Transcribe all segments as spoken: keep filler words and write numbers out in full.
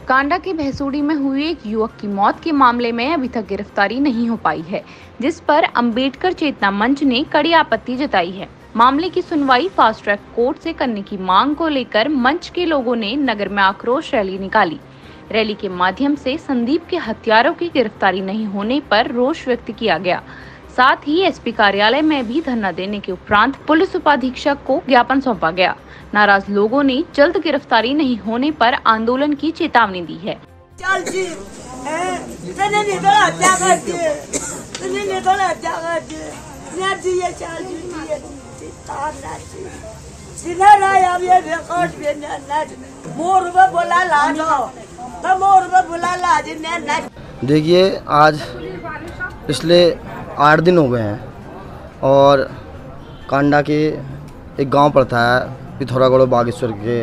कांडा की भैंसुड़ी में हुई एक युवक की मौत के मामले में अभी तक गिरफ्तारी नहीं हो पाई है, जिस पर अंबेडकर चेतना मंच ने कड़ी आपत्ति जताई है। मामले की सुनवाई फास्ट ट्रैक कोर्ट से करने की मांग को लेकर मंच के लोगों ने नगर में आक्रोश रैली निकाली। रैली के माध्यम से संदीप के हत्यारों की गिरफ्तारी नहीं होने पर रोष व्यक्त किया गया। साथ ही एसपी कार्यालय में भी धरना देने के उपरांत पुलिस उपाधीक्षक को ज्ञापन सौंपा गया। नाराज लोगों ने जल्द गिरफ्तारी नहीं होने पर आंदोलन की चेतावनी दी है। देखिए, आज पिछले आठ दिन हो गए हैं और कांडा के एक गांव पड़ता है पिथौरागढ़ बागेश्वर के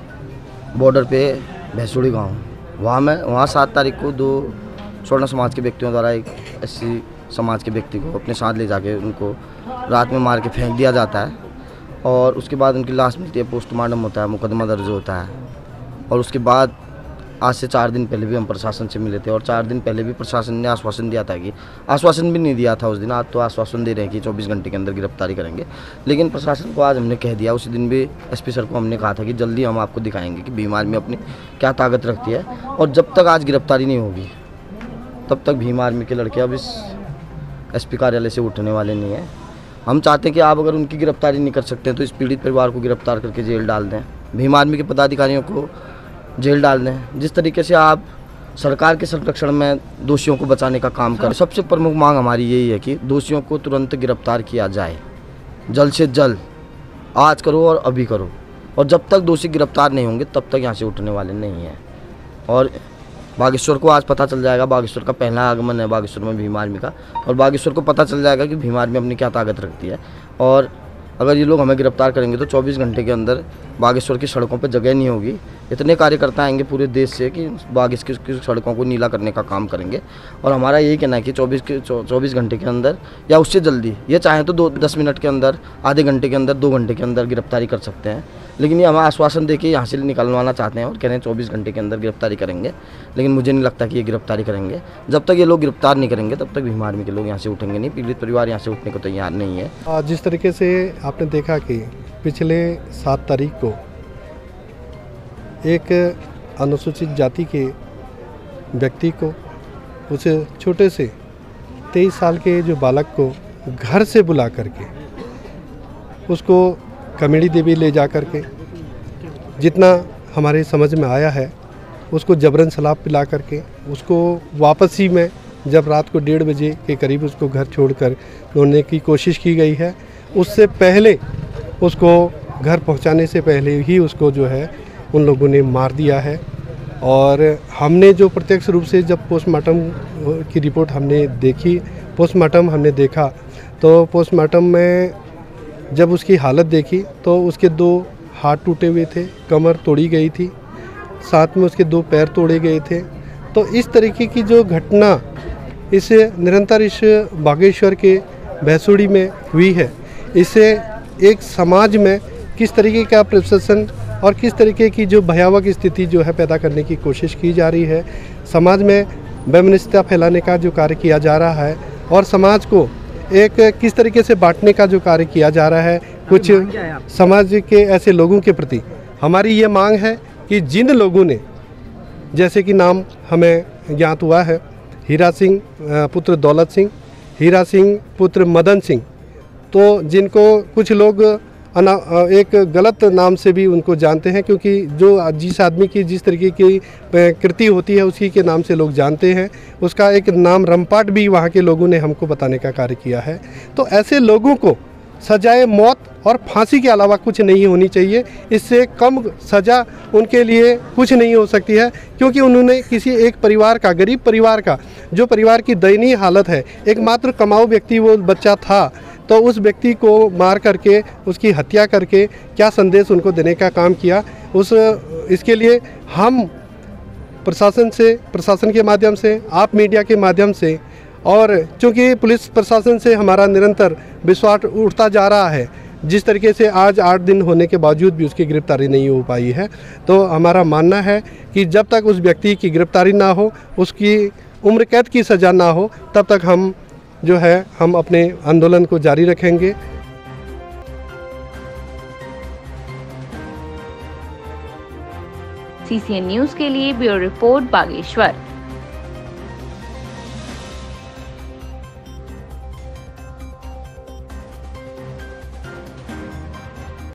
बॉर्डर पे भैंसुड़ी गांव। वहाँ में वहाँ सात तारीख को दो स्वर्ण समाज के व्यक्तियों द्वारा एक एससी समाज के व्यक्ति को अपने साथ ले जाके उनको रात में मार के फेंक दिया जाता है और उसके बाद उनकी लाश मिलती है, पोस्टमार्टम होता है, मुकदमा दर्ज होता है। और उसके बाद आज से चार दिन पहले भी हम प्रशासन से मिले थे और चार दिन पहले भी प्रशासन ने आश्वासन दिया था कि आश्वासन भी नहीं दिया था उस दिन। आज तो आश्वासन दे रहे हैं कि चौबीस घंटे के अंदर गिरफ्तारी करेंगे, लेकिन प्रशासन को आज हमने कह दिया। उसी दिन भी एसपी सर को हमने कहा था कि जल्दी हम आपको दिखाएंगे कि भीम आर्मी अपनी क्या ताकत रखती है और जब तक आज गिरफ्तारी नहीं होगी तब तक भीम आर्मी के लड़के अब इस एसपी कार्यालय से उठने वाले नहीं हैं। हम चाहते हैं कि आप अगर उनकी गिरफ्तारी नहीं कर सकते हैं तो इस पीड़ित परिवार को गिरफ्तार करके जेल डाल दें, भीम आर्मी के पदाधिकारियों को जेल डाल दें। जिस तरीके से आप सरकार के संरक्षण में दोषियों को बचाने का काम करें। सबसे प्रमुख मांग हमारी यही है कि दोषियों को तुरंत गिरफ्तार किया जाए, जल्द से जल्द। आज करो और अभी करो, और जब तक दोषी गिरफ्तार नहीं होंगे तब तक यहाँ से उठने वाले नहीं हैं। और बागेश्वर को आज पता चल जाएगा, बागेश्वर का पहला आगमन है बागेश्वर में भीम आर्मी का, और बागेश्वर को पता चल जाएगा कि भीम आर्मी अपनी क्या ताकत रखती है। और अगर ये लोग हमें गिरफ्तार करेंगे तो चौबीस घंटे के अंदर बागेश्वर की सड़कों पर जगह नहीं होगी। इतने कार्यकर्ता आएंगे पूरे देश से कि बागेश्वर की सड़कों को नीला करने का काम करेंगे। और हमारा यही कहना है कि चौबीस के चौबीस घंटे के अंदर या उससे जल्दी, ये चाहें तो दो दस मिनट के अंदर, आधे घंटे के अंदर, दो घंटे के अंदर गिरफ्तारी कर सकते हैं। लेकिन ये हमें आश्वासन देके यहाँ से निकलवाना चाहते हैं और कह रहे हैं चौबीस घंटे के अंदर गिरफ्तारी करेंगे, लेकिन मुझे नहीं लगता कि ये गिरफ्तारी करेंगे। जब तक ये लोग गिरफ्तार नहीं करेंगे तब तक भीम आर्मी के लोग यहाँ से उठेंगे नहीं। पीड़ित परिवार यहाँ से उठने को तैयार नहीं है। जिस तरीके से आपने देखा कि पिछले सात तारीख को एक अनुसूचित जाति के व्यक्ति को, उस छोटे से तेईस साल के जो बालक को घर से बुला करके उसको कमेड़ी देवी ले जा कर के, जितना हमारे समझ में आया है, उसको जबरन शराब पिला करके उसको वापसी में जब रात को डेढ़ बजे के करीब उसको घर छोड़कर लाने की कोशिश की गई है। उससे पहले उसको घर पहुंचाने से पहले ही उसको जो है उन लोगों ने मार दिया है। और हमने जो प्रत्यक्ष रूप से जब पोस्टमार्टम की रिपोर्ट हमने देखी, पोस्टमार्टम हमने देखा, तो पोस्टमार्टम में जब उसकी हालत देखी तो उसके दो हाथ टूटे हुए थे, कमर तोड़ी गई थी, साथ में उसके दो पैर तोड़े गए थे। तो इस तरीके की जो घटना इस निरंतर इस बागेश्वर के भैंसुड़ी में हुई है, इससे एक समाज में किस तरीके का प्रशासन और किस तरीके की जो भयावह स्थिति जो है पैदा करने की कोशिश की जा रही है, समाज में वैमनस्यता फैलाने का जो कार्य किया जा रहा है और समाज को एक किस तरीके से बांटने का जो कार्य किया जा रहा है कुछ समाज के ऐसे लोगों के प्रति हमारी ये मांग है कि जिन लोगों ने, जैसे कि नाम हमें ज्ञात हुआ है, हीरा सिंह पुत्र दौलत सिंह, हीरा सिंह पुत्र मदन सिंह, तो जिनको कुछ लोग अना एक गलत नाम से भी उनको जानते हैं, क्योंकि जो जिस आदमी की जिस तरीके की कृति होती है उसी के नाम से लोग जानते हैं। उसका एक नाम रमपाट भी वहाँ के लोगों ने हमको बताने का कार्य किया है। तो ऐसे लोगों को सजाए मौत और फांसी के अलावा कुछ नहीं होनी चाहिए। इससे कम सज़ा उनके लिए कुछ नहीं हो सकती है, क्योंकि उन्होंने किसी एक परिवार का, गरीब परिवार का, जो परिवार की दयनीय हालत है, एकमात्र कमाऊ व्यक्ति वो बच्चा था, तो उस व्यक्ति को मार करके उसकी हत्या करके क्या संदेश उनको देने का काम किया। उस इसके लिए हम प्रशासन से, प्रशासन के माध्यम से, आप मीडिया के माध्यम से, और चूँकि पुलिस प्रशासन से हमारा निरंतर विश्वास उठता जा रहा है, जिस तरीके से आज आठ दिन होने के बावजूद भी उसकी गिरफ्तारी नहीं हो पाई है, तो हमारा मानना है कि जब तक उस व्यक्ति की गिरफ्तारी ना हो, उसकी उम्र कैद की सज़ा ना हो, तब तक हम जो है हम अपने आंदोलन को जारी रखेंगे। सी सी एन न्यूज़ के लिए ब्यूरो रिपोर्ट बागेश्वर।